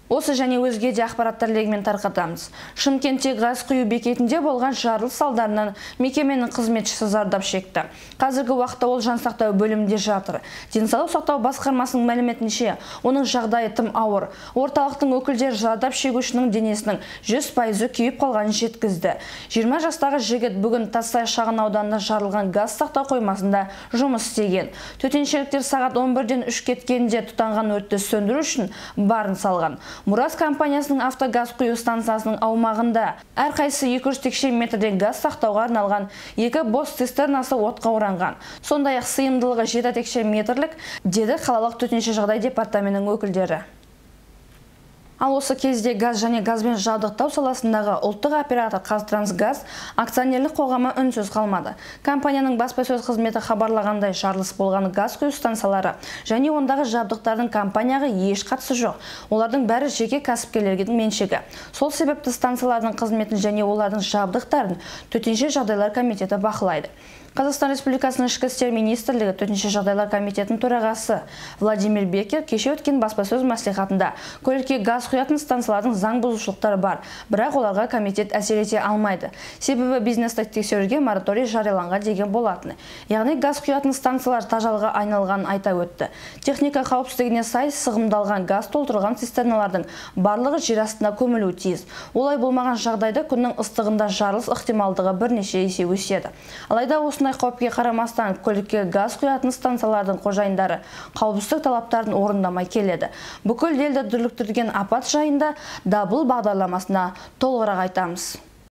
Осы және өзге де ақпараттар легімен тарқатамыз. Шымкентте газ құю бекетінде болған жарылыс салдарынан мекеменің қызметшісі зардап шекті. Қазіргі уақытта ол жансақтау бөлімінде жатыр. Денсаулық сақтау басқармасының мәліметінше, оның жағдайы тым ауыр. Орталықтың өкілдері зардап шегушінің денесінің 100% күйіп қалғанын жеткізді. 20 жастағы жігіт бүгін Тассай шағын ауданында жарылған газ сақтау қоймасында жұмыс істеген. Төтеншеліктер сағат 11-ден 3 кеткенде тұтанған өртті сөндіру үшін барын салған. Мурас компаниясының автогаз құю станциясының аумағында әрқайсысы 200 текше метрден газ сақтауға арналған 2 бос цистернасы отқа оранған. Сондай-ақ сыйымдылығы 7 текше метрлік, деді қалалық төтенше жағдай департаментінің өкілдері. Ал осы кезде газ және газбен жабдықтау саласындағы ұлттық оператор Қазтрансгаз акционерлік қоғамы үнсіз қалмады. Компанияның баспасөз қызметі хабарлағандай, жарылыс болған газ құю станциялары және ондағы жабдықтардың компанияға еш қатысы жоқ. Олардың бәрі жеке кәсіпкерлердің меншігі. Сол себепті станциялардың қызметін және олардың жабдықтарын төтенше жағдайлар комитеті бақылайды. Қазақстан Республикасының ішкі істер министрлігі төтенше жағдайлар комитетінің төрағасы Владимир Бекер кеше өткен баспасөз мәслихатында көлікке газ құятын станциялардың заң бұзушылықтары бар, бірақ оларға комитет әсер ете алмайды. Себебі бизнестік тексеруге мораторий жарияланған деген болатыны. Яғни газ құятын станциялар тажалға айналғанын айта өтті. Техника қауіпсіздігіне сай сығымдалған газ толтырылған цистерналардың барлығы жер астына көмілуі тиіс. Олай болмаған жағдайда күннің ыстығында жарылыс ықтималдығы бірнеше есе өседі. Алайда осындай қауіпке қарамастан көлікке газ құятын станциялардың қожайындары қауіпсіздік талаптарын орындамай келеді. Бүкіл елді дүрліктірген апат жайында дабыл бағдарламасына толығырақ айтамыз.